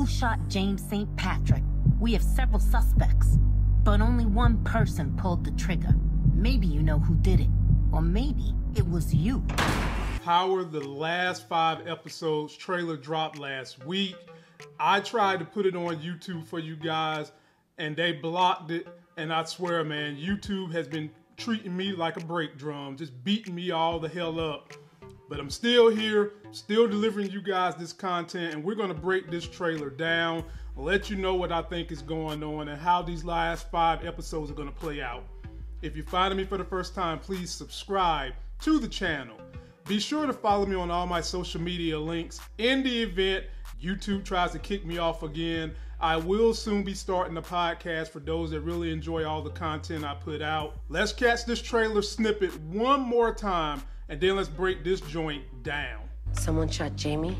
Who shot James St. Patrick? We have several suspects, but only one person pulled the trigger. Maybe you know who did it, or maybe it was you. Power, the last 5 episodes trailer dropped last week. I tried to put it on YouTube for you guys, and they blocked it. And I swear, man, YouTube has been treating me like a brake drum, just beating me all the hell up. But I'm still here, still delivering you guys this content, and we're gonna break this trailer down, let you know what I think is going on and how these last 5 episodes are gonna play out. If you're finding me for the first time, please subscribe to the channel. Be sure to follow me on all my social media links. In the event YouTube tries to kick me off again, I will soon be starting a podcast for those that really enjoy all the content I put out. Let's catch this trailer snippet one more time, and then let's break this joint down. Someone shot Jamie?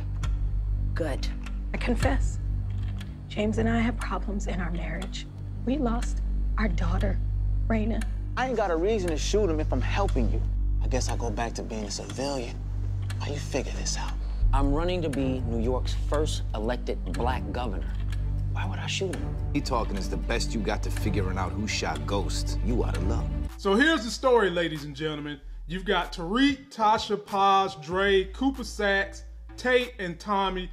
Good. I confess, James and I have problems in our marriage. We lost our daughter, Raina. I ain't got a reason to shoot him if I'm helping you. I guess I'll go back to being a civilian while you figure this out. I'm running to be New York's first elected black governor. Why would I shoot him? He talking is the best you got to figuring out who shot Ghost. You out of luck. So here's the story, ladies and gentlemen. You've got Tariq, Tasha, Paz, Dre, Cooper Saxe, Tate, and Tommy.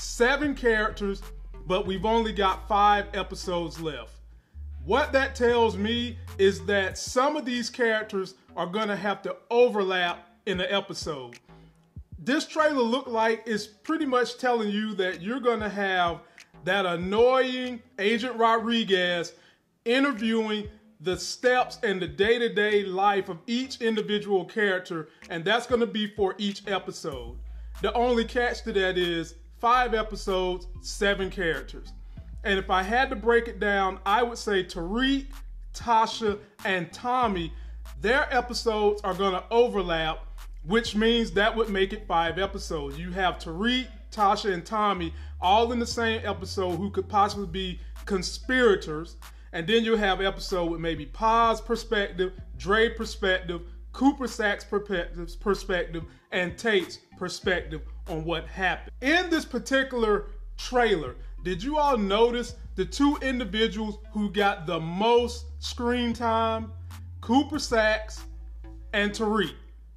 7 characters, but we've only got 5 episodes left. What that tells me is that some of these characters are gonna have to overlap in the episode. This trailer looked like it's pretty much telling you that you're gonna have that annoying Agent Rodriguez interviewing the steps and the day-to-day life of each individual character, and that's gonna be for each episode. The only catch to that is 5 episodes, 7 characters. And if I had to break it down, I would say Tariq, Tasha, and Tommy, their episodes are gonna overlap, which means that would make it 5 episodes. You have Tariq, Tasha, and Tommy all in the same episode who could possibly be conspirators. And then you'll have episode with maybe Paz perspective, Dre perspective, Cooper Saxe perspective, and Tate's perspective on what happened. In this particular trailer, did you all notice the 2 individuals who got the most screen time? Cooper Saxe and Tariq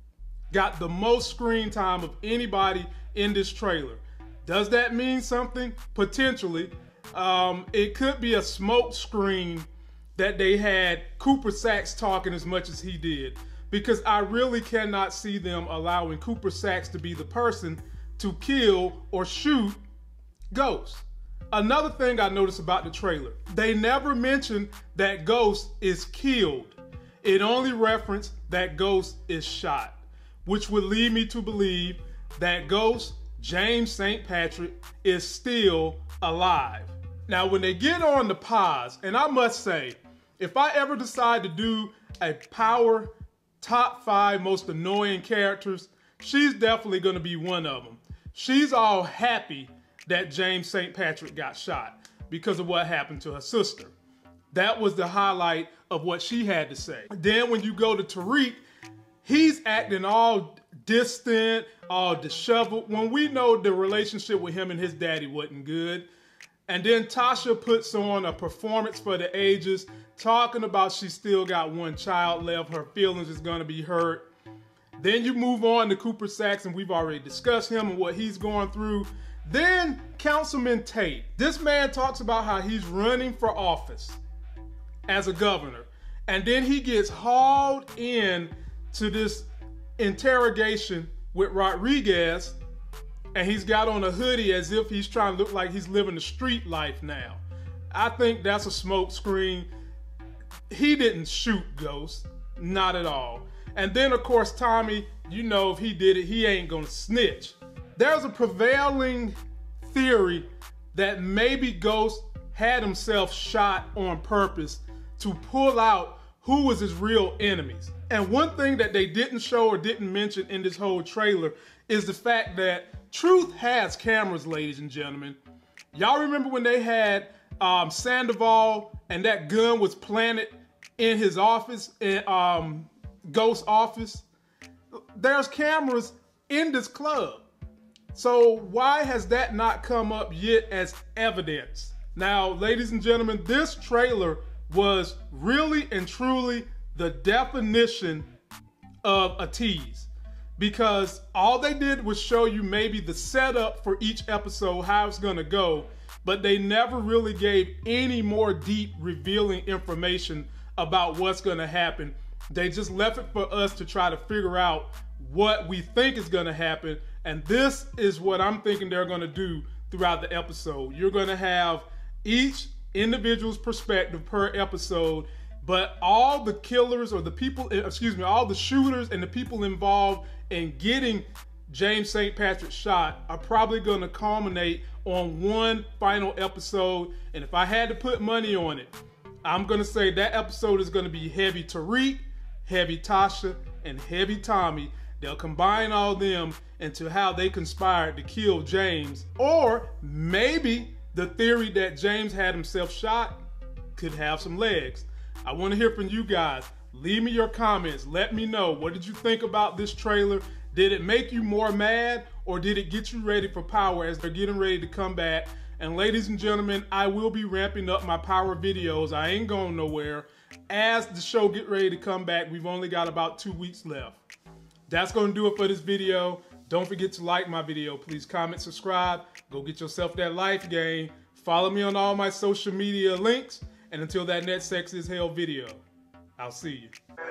got the most screen time of anybody in this trailer. Does that mean something? Potentially. It could be a smoke screen that they had Cooper Saxe talking as much as he did, because I really cannot see them allowing Cooper Saxe to be the person to kill or shoot Ghost. Another thing I noticed about the trailer, they never mentioned that Ghost is killed. It only referenced that Ghost is shot, which would lead me to believe that Ghost, James St. Patrick, is still alive. Now, when they get on the Paz, and I must say, if I ever decide to do a Power top 5 most annoying characters, she's definitely gonna be one of them. She's all happy that James St. Patrick got shot because of what happened to her sister. That was the highlight of what she had to say. Then when you go to Tariq, he's acting all distant, all disheveled, when we know the relationship with him and his daddy wasn't good. And then Tasha puts on a performance for the ages, talking about she still got 1 child left, her feelings is gonna be hurt. Then you move on to Cooper Saxe, and we've already discussed him and what he's going through. Then Councilman Tate. This man talks about how he's running for office as a governor. And then he gets hauled in to this interrogation with Rodriguez, and he's got on a hoodie as if he's trying to look like he's living the street life now. I think that's a smoke screen. He didn't shoot Ghost, not at all. And then of course Tommy, you know if he did it, he ain't gonna snitch. There's a prevailing theory that maybe Ghost had himself shot on purpose to pull out who was his real enemies. And one thing that they didn't show or didn't mention in this whole trailer is the fact that Truth has cameras, ladies and gentlemen. Y'all remember when they had Sandoval and that gun was planted in his office, in Ghost's office? There's cameras in this club. So why has that not come up yet as evidence? Now, ladies and gentlemen, this trailer was really and truly the definition of a tease, because all they did was show you maybe the setup for each episode, how it's gonna go, but they never really gave any more deep revealing information about what's gonna happen. They just left it for us to try to figure out what we think is gonna happen, and this is what I'm thinking they're gonna do throughout the episode. You're gonna have each individual's perspective per episode, but all the killers or the people, all the shooters and the people involved in getting James St. Patrick shot are probably going to culminate on one final episode. And if I had to put money on it, I'm going to say that episode is going to be heavy Tariq, heavy Tasha, and heavy Tommy. They'll combine all of them into how they conspired to kill James. Or maybe the theory that James had himself shot could have some legs. I want to hear from you guys. Leave me your comments. Let me know, what did you think about this trailer? Did it make you more mad, or did it get you ready for Power as they're getting ready to come back? And ladies and gentlemen, I will be ramping up my Power videos. I ain't going nowhere. As the show get ready to come back, we've only got about 2 weeks left. That's going to do it for this video. Don't forget to like my video. Please comment, subscribe. Go get yourself that life game. Follow me on all my social media links. And until that next Sex is Hell video, I'll see you.